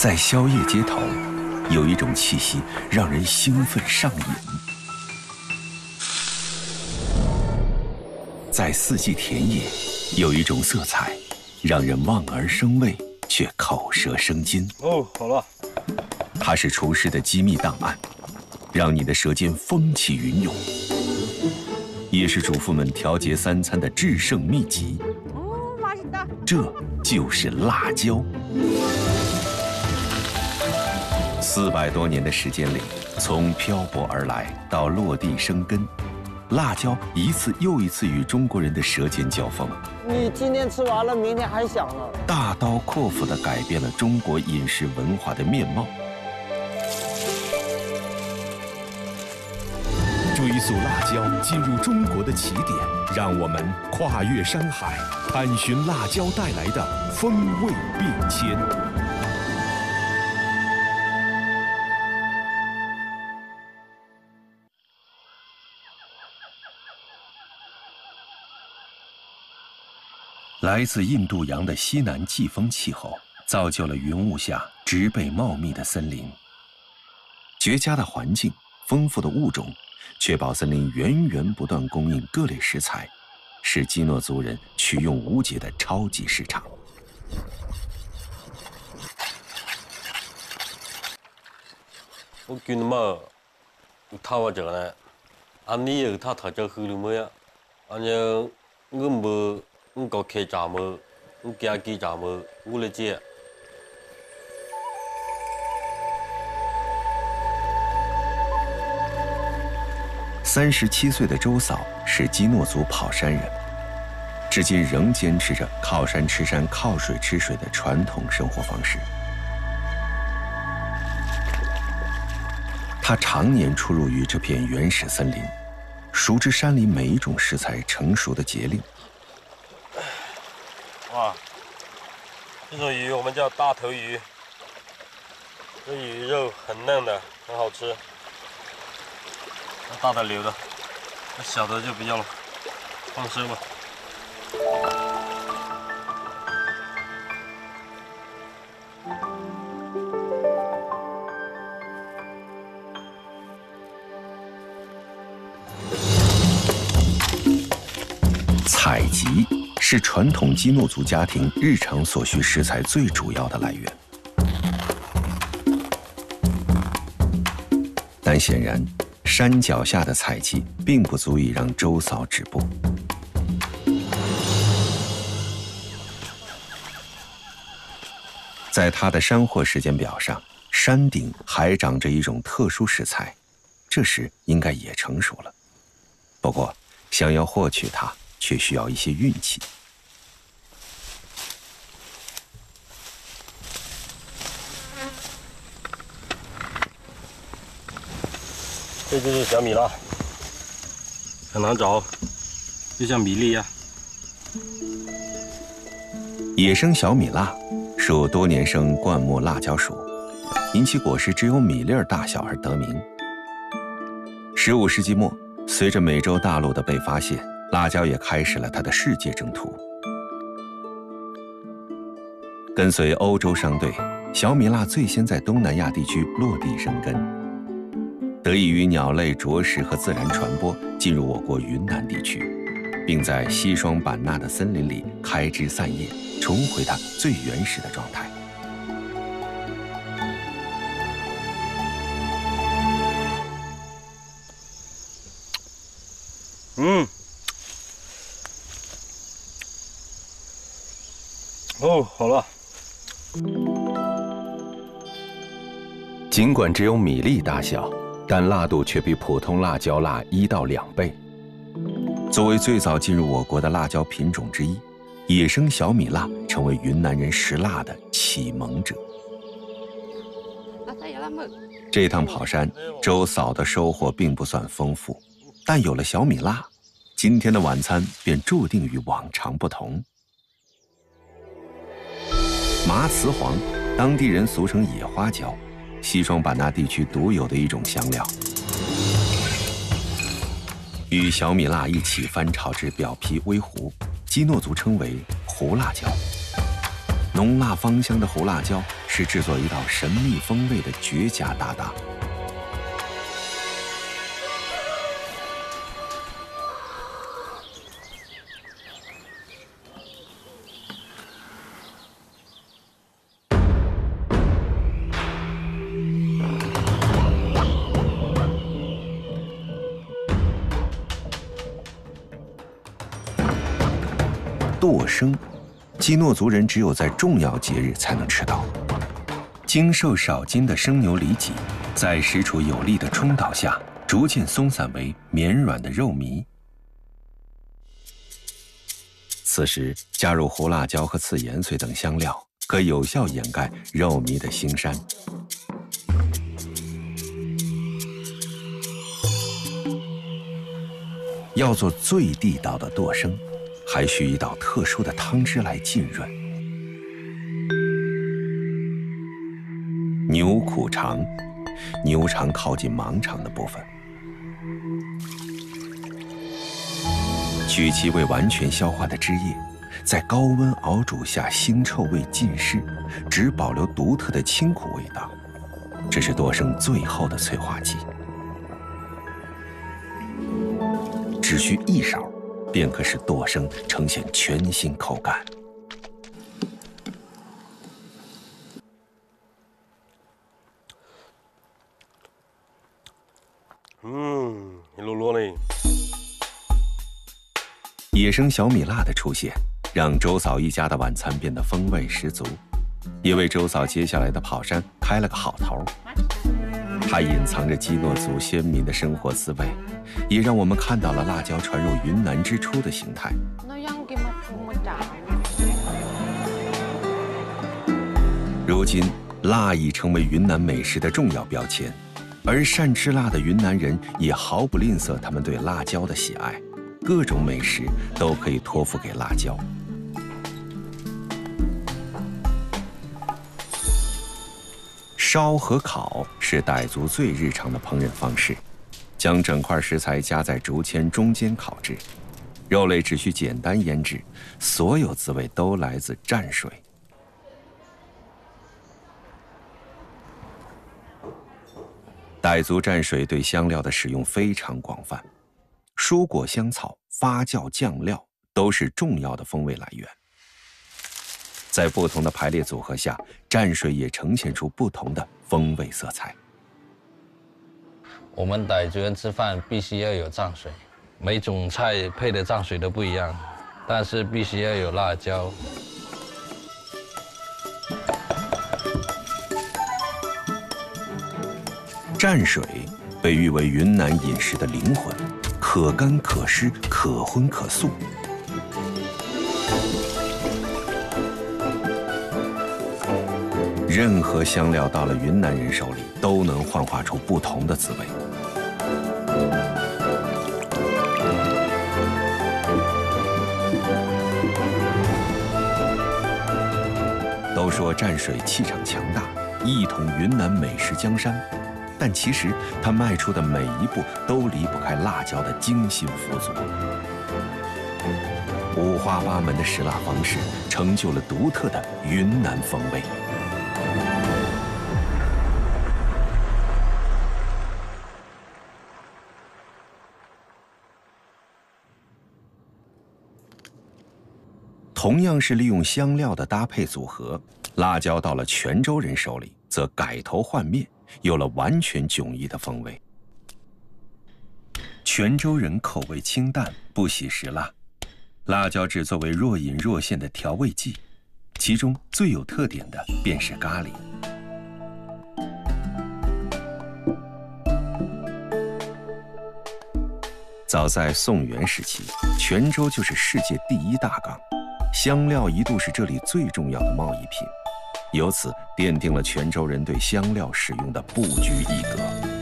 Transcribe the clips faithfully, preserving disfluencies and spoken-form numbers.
在宵夜街头，有一种气息让人兴奋上瘾；在四季田野，有一种色彩让人望而生畏，却口舌生津。 哦，好了。 它是厨师的机密档案，让你的舌尖风起云涌；也是主妇们调节三餐的制胜秘籍。 哦，맛있다。 这就是辣椒。四百多年的时间里，从漂泊而来到落地生根，辣椒一次又一次与中国人的舌尖交锋。 你今天吃完了，明天还想呢。 大刀阔斧地改变了中国饮食文化的面貌。追溯辣椒进入中国的起点，让我们跨越山海，探寻辣椒带来的风味变迁。来自印度洋的西南季风气候，造就了云雾下植被茂密的森林。绝佳的环境，丰富的物种，确保森林源源不断供应各类食材，是基诺族人取用无节的超级市场。 我觉得嘛，他话这呢，安尼有他他就喝了么呀？安尼我没。我搞开闸么？我家给闸么？我来接。 三十七岁的周嫂是基诺族跑山人，至今仍坚持着靠山吃山、靠水吃水的传统生活方式。她常年出入于这片原始森林，熟知山里每一种食材成熟的节令。 哇，这种鱼我们叫大头鱼，这鱼肉很嫩的，很好吃。那大的留的，那小的就不要了，放生吧。 采集是传统基诺族家庭日常所需食材最主要的来源，但显然，山脚下的采集并不足以让周嫂止步。在她的山货时间表上，山顶还长着一种特殊食材，这时应该也成熟了。不过，想要获取它，却需要一些运气。 这就是小米辣，很难找，就像米粒一样。 野生小米辣属多年生灌木辣椒属，因其果实只有米粒儿大小而得名。十五世纪末，随着美洲大陆的被发现，辣椒也开始了它的世界征途。跟随欧洲商队，小米辣最先在东南亚地区落地生根，得益于鸟类啄食和自然传播，进入我国云南地区，并在西双版纳的森林里开枝散叶，重回它最原始的状态。 嗯。哦，好了。 尽管只有米粒大小，但辣度却比普通辣椒辣一到两倍。作为最早进入我国的辣椒品种之一，野生小米辣成为云南人食辣的启蒙者。这趟跑山，周嫂的收获并不算丰富，但有了小米辣，今天的晚餐便注定与往常不同。麻雌黄，当地人俗称野花椒，西双版纳地区独有的一种香料。与小米辣一起翻炒至表皮微糊，基诺族称为胡辣椒。浓辣芳香的胡辣椒是制作一道神秘风味的绝佳搭档。剁生，基诺族人只有在重要节日才能吃到。精瘦少筋的生牛里脊，在实处有力的冲捣下，逐渐松散为绵软的肉糜。此时加入胡辣椒和刺盐碎等香料，可有效掩盖肉糜的腥膻。要做最地道的剁生，还需一道特殊的汤汁来浸润。牛苦肠，牛肠靠近盲肠的部分，取其未完全消化的汁液，在高温熬煮下，腥臭味尽失，只保留独特的清苦味道。这是剁生最后的催化剂。只需一勺，便可使剁生呈现全新口感。 嗯，一噜噜嘞。 野生小米辣的出现，让周嫂一家的晚餐变得风味十足，也为周嫂接下来的跑山开了个好头。它隐藏着基诺族先民的生活滋味，也让我们看到了辣椒传入云南之初的形态。如今，辣已成为云南美食的重要标签，而善吃辣的云南人也毫不吝啬他们对辣椒的喜爱，各种美食都可以托付给辣椒。烧和烤是傣族最日常的烹饪方式，将整块食材夹在竹签中间烤制，肉类只需简单腌制，所有滋味都来自蘸水。傣族蘸水对香料的使用非常广泛，蔬果、香草、发酵、酱料都是重要的风味来源。在不同的排列组合下，蘸水也呈现出不同的风味色彩。 我们傣族人吃饭必须要有蘸水，每种菜配的蘸水都不一样，但是必须要有辣椒。 蘸水被誉为云南饮食的灵魂，可干可湿，可荤可素。任何香料到了云南人手里，都能幻化出不同的滋味。都说蘸水气场强大，一统云南美食江山，但其实它迈出的每一步都离不开辣椒的精心辅佐。五花八门的食辣方式，成就了独特的云南风味。同样是利用香料的搭配组合，辣椒到了泉州人手里，则改头换面，有了完全迥异的风味。泉州人口味清淡，不喜食辣，辣椒只作为若隐若现的调味剂，其中最有特点的便是咖喱。早在宋元时期，泉州就是世界第一大港，香料一度是这里最重要的贸易品，由此奠定了泉州人对香料使用的不拘一格。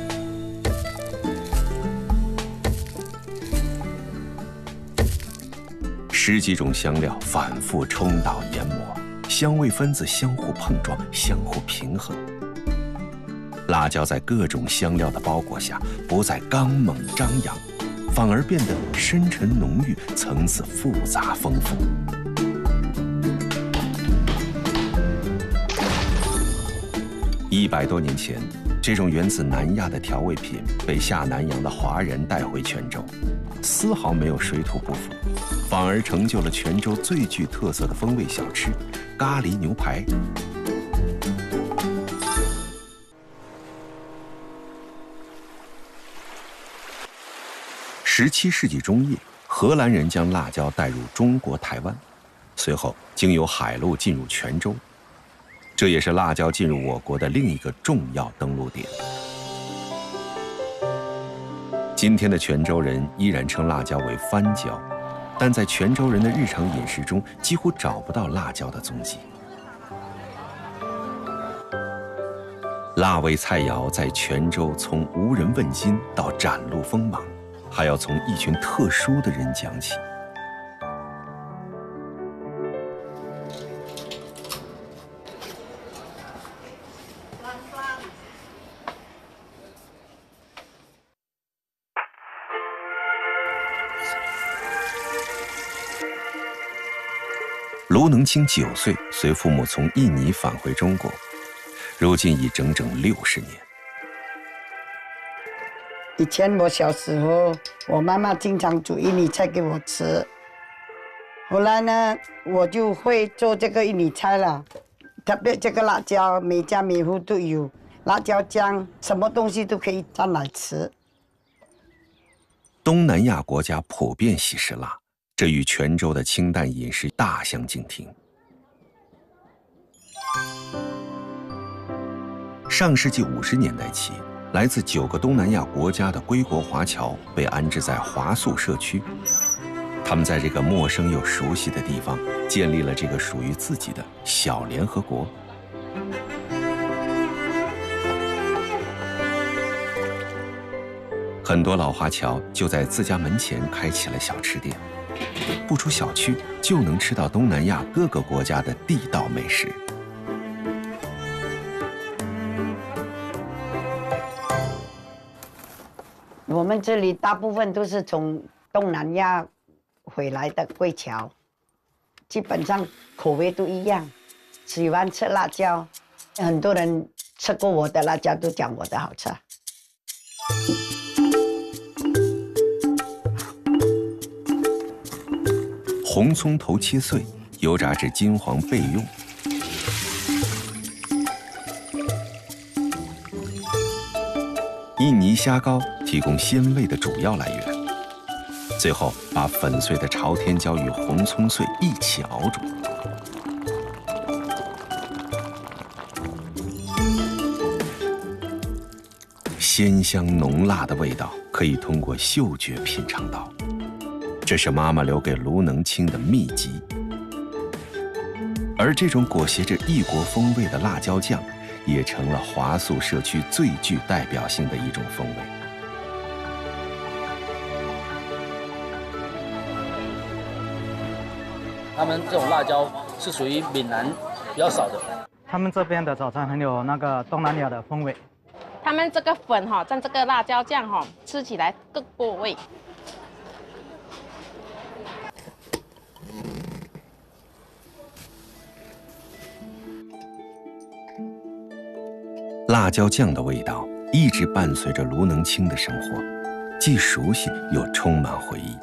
十几种香料反复冲捣研磨，香味分子相互碰撞，相互平衡。辣椒在各种香料的包裹下，不再刚猛张扬，反而变得深沉浓郁，层次复杂丰富。 一百多年前，这种源自南亚的调味品被下南洋的华人带回泉州，丝毫没有水土不服，反而成就了泉州最具特色的风味小吃——咖喱牛排。十七世纪中叶，荷兰人将辣椒带入中国台湾，随后经由海路进入泉州。这也是辣椒进入我国的另一个重要登陆点。今天的泉州人依然称辣椒为番椒，但在泉州人的日常饮食中几乎找不到辣椒的踪迹。辣味菜肴在泉州从无人问津到崭露锋芒，还要从一群特殊的人讲起。卢能清九岁，随父母从印尼返回中国，如今已整整六十年。 以前我小时候，我妈妈经常煮印尼菜给我吃。后来呢，我就会做这个印尼菜了。特别这个辣椒，每家每户都有，辣椒酱，什么东西都可以蘸来吃。 东南亚国家普遍喜食辣，这与泉州的清淡饮食大相径庭。上世纪五十年代起，来自九个东南亚国家的归国华侨被安置在华宿社区。他们在这个陌生又熟悉的地方，建立了这个属于自己的小联合国。很多老华侨就在自家门前开起了小吃店，不出小区就能吃到东南亚各个国家的地道美食。 我们这里大部分都是从东南亚回来的贵侨，基本上口味都一样，喜欢吃辣椒。很多人吃过我的辣椒都讲我的好吃。 红葱头切碎，油炸至金黄备用。印尼虾膏提供鲜味的主要来源。最后，把粉碎的朝天椒与红葱碎一起熬煮。鲜香浓辣的味道可以通过嗅觉品尝到。这是妈妈留给卢能清的秘籍，而这种裹挟着异国风味的辣椒酱，也成了华宿社区最具代表性的一种风味。 他们这种辣椒是属于闽南比较少的。 他们这边的早餐很有那个东南亚的风味。 他们这个粉哈，蘸这个辣椒酱哈，吃起来更过味。 辣椒酱的味道一直伴随着卢能清的生活，既熟悉又充满回忆。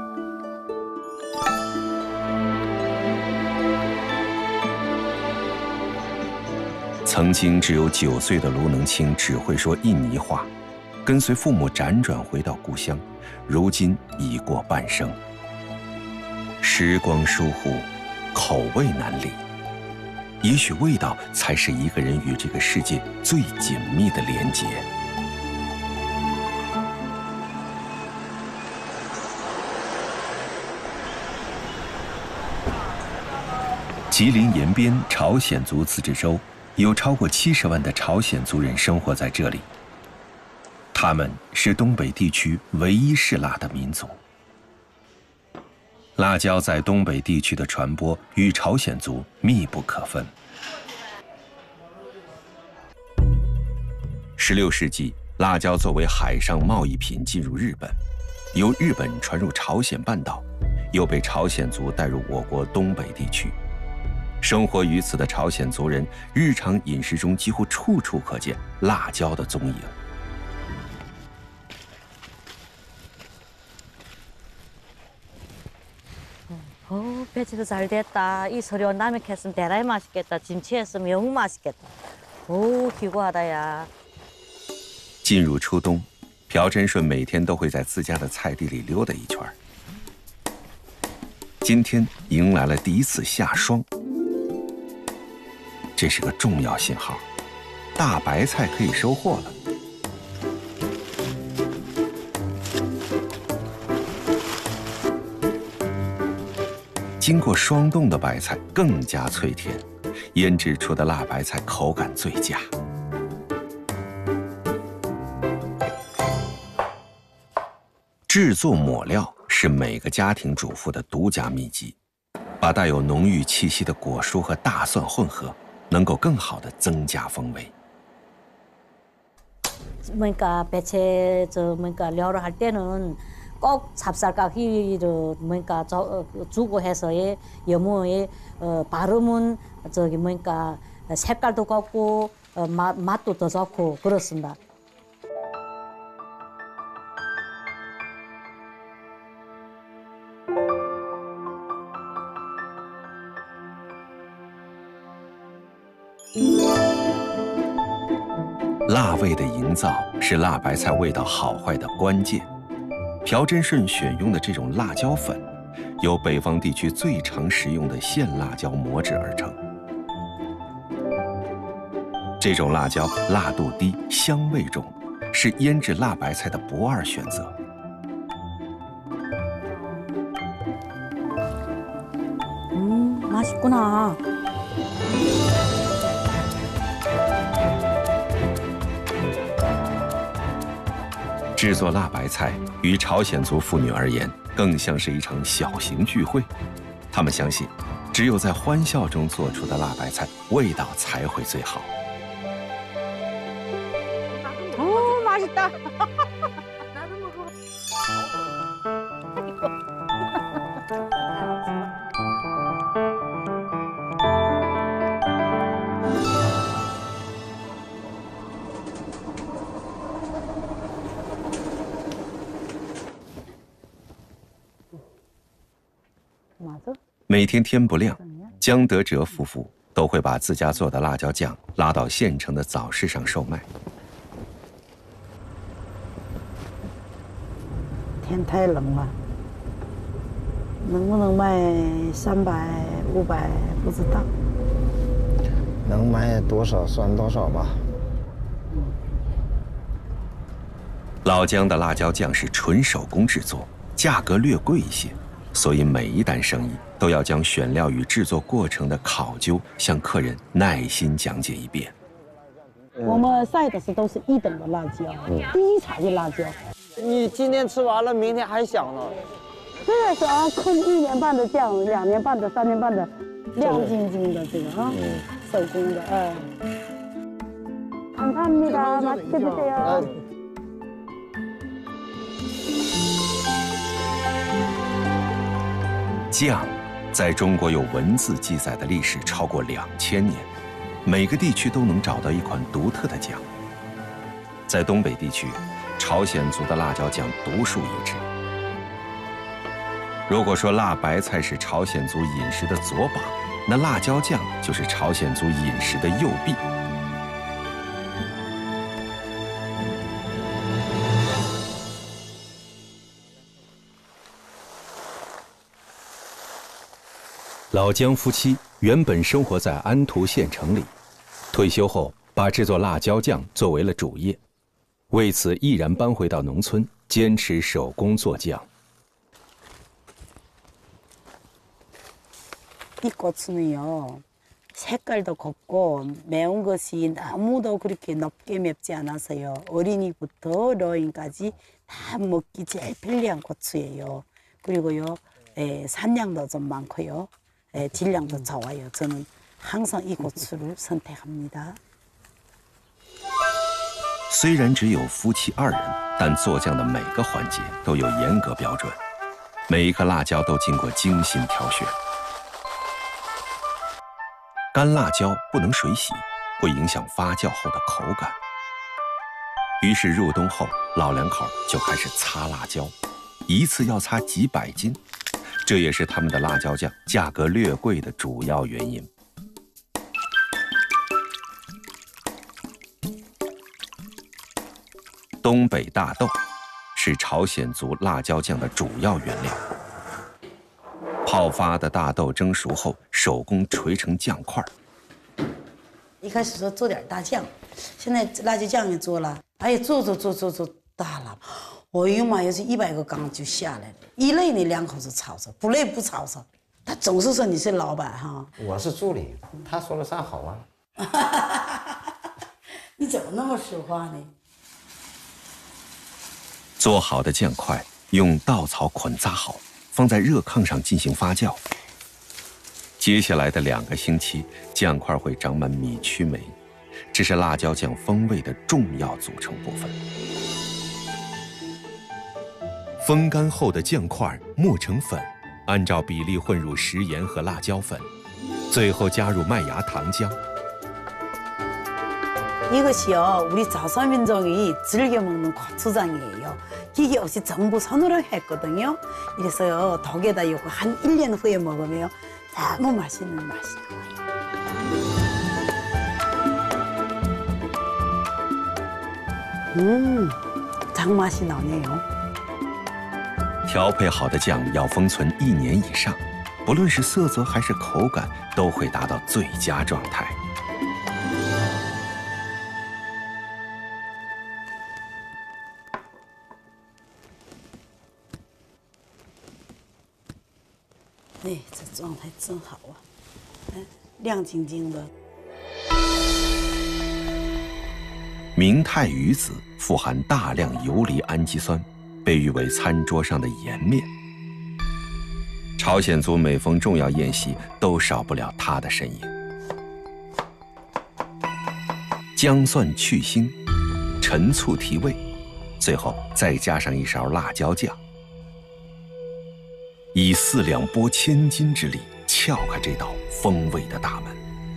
曾经只有九岁的卢能清只会说印尼话，跟随父母辗转回到故乡，如今已过半生。时光疏忽，口味难离。也许味道才是一个人与这个世界最紧密的连结。吉林延边朝鲜族自治州有超过七十万的朝鲜族人生活在这里，他们是东北地区唯一嗜辣的民族。辣椒在东北地区的传播与朝鲜族密不可分。十六世纪，辣椒作为海上贸易品进入日本，由日本传入朝鲜半岛，又被朝鲜族带入我国东北地区。 生活于此的朝鲜族人，日常饮食中几乎处处可见辣椒的踪影。 어, 배치도 잘 됐다. 이 서려 남익했으면 대단히 맛있겠다. 김치했으면 영무 맛있겠다. 오, 기구하다 야. 进入初冬，朴真顺每天都会在自家的菜地里溜达一圈。今天迎来了第一次下霜，这是个重要信号，大白菜可以收获了。 经过霜冻的白菜更加脆甜，腌制出的辣白菜口感最佳。制作抹料是每个家庭主妇的独家秘籍，把带有浓郁气息的果蔬和大蒜混合，能够更好地增加风味。 뭐니까 배채 저 뭐니까 려를 할 때는 꼭 찹쌀가기를 뭐니까 저 주고 해서의 여모의 어, 발음은 저기 뭐니까 색깔도 좋고 어, 맛 맛도 더 좋고 그렇습니다. 음. 辣味的营造是辣白菜味道好坏的关键。朴真顺选用的这种辣椒粉，由北方地区最常食用的鲜辣椒磨制而成。这种辣椒辣度低，香味重，是腌制辣白菜的不二选择。 嗯，맛있구나。 制作辣白菜于朝鲜族妇女而言，更像是一场小型聚会。她们相信，只有在欢笑中做出的辣白菜，味道才会最好。 哦，맛있다。 每天天不亮，江德哲夫妇都会把自家做的辣椒酱拉到县城的早市上售卖。 天太冷了，能不能卖三百、五百不知道。 能卖多少算多少吧。 老姜的辣椒酱是纯手工制作，价格略贵一些。 所以每一单生意都要将选料与制作过程的考究向客人耐心讲解一遍。 我们晒的是都是一等的辣椒，嗯、第一茬的辣椒。 你今天吃完了，明天还想呢。 这个是啊，控一年半的酱，两年半的、三年半的，亮晶晶的这个啊，嗯、手工的，哎。감사합니다. 맛있게 드세요. 酱，在中国有文字记载的历史超过两千年，每个地区都能找到一款独特的酱。在东北地区，朝鲜族的辣椒酱独树一帜。如果说辣白菜是朝鲜族饮食的左膀，那辣椒酱就是朝鲜族饮食的右臂。 老姜夫妻原本生活在安图县城里，退休后把制作辣椒酱作为了主业，为此毅然搬回到农村，坚持手工做酱。 이 고추는요, 색깔도 곱고 매운 것이 너무도 그렇게 높게 맵지 않아서요. 어린이부터 노인까지 다 먹기 제일 편리한 고추예요. 그리고요, 에, 산량도 좀 많고요, 에, 질량도 좋아요. 저는 항상 이 고추를 선택합니다. 虽然只有夫妻二人，但做酱的每个环节都有严格标准，每一颗辣椒都经过精心挑选。 干辣椒不能水洗，会影响发酵后的口感。于是入冬后，老两口就开始擦辣椒，一次要擦几百斤，这也是他们的辣椒酱价格略贵的主要原因。东北大豆是朝鲜族辣椒酱的主要原料。泡发的大豆蒸熟后，手工锤成酱块。 一开始说做点大酱，现在辣椒酱也做了，哎呀，做做做做做大了，我呦妈呀，这一百个缸就下来了。一累呢，两口子吵吵；不累不吵吵。他总是说你是老板哈， 我是助理，他说了算好啊。 你怎么那么说话呢？ 做好的酱块用稻草捆扎好，放在热炕上进行发酵。接下来的两个星期，酱块会长满米曲霉，这是辣椒酱风味的重要组成部分。风干后的酱块磨成粉，按照比例混入食盐和辣椒粉，最后加入麦芽糖浆。 이것이요 우리 자선민족이 즐겨 먹는 고추장이에요. 이게 없이 전부 손으로 했거든요. 이래서요 덕에다 이거 한 일 년 후에 먹으면 너무 맛있는 맛이에요. 음, 장맛이 나네요. 调配好的酱要封存一年以上，不论是色泽还是口感，都会达到最佳状态。 哎，这状态真好啊！哎，亮晶晶的。 明太鱼子富含大量游离氨基酸，被誉为餐桌上的颜面。朝鲜族每逢重要宴席，都少不了它的身影。姜蒜去腥，陈醋提味，最后再加上一勺辣椒酱。 以四两拨千斤之力撬开这道风味的大门。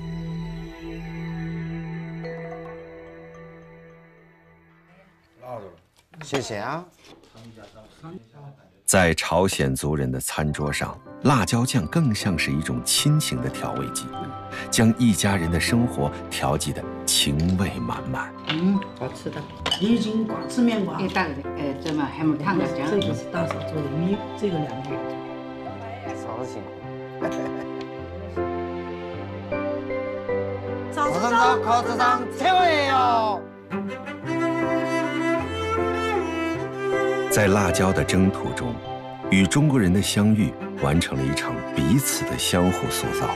谢谢啊。 在朝鲜族人的餐桌上，辣椒酱更像是一种亲情的调味剂，将一家人的生活调剂得情味满满。 嗯，好吃的。已经瓜吃面瓜。 大的，呃，这么还没烫的酱。 这个是大嫂做的米，这个两个。 嫂子辛苦。 早上早，考子上최고예요。 在辣椒的征途中，与中国人的相遇完成了一场彼此的相互塑造。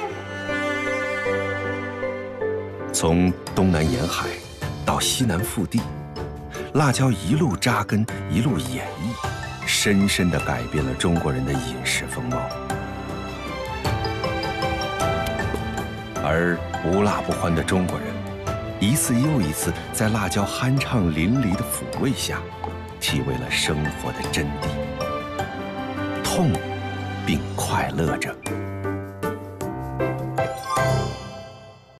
从东南沿海到西南腹地，辣椒一路扎根，一路演绎，深深地改变了中国人的饮食风貌。 而无辣不欢的中国人，一次又一次在辣椒酣畅淋漓的抚慰下，体味了生活的真谛，痛并快乐着。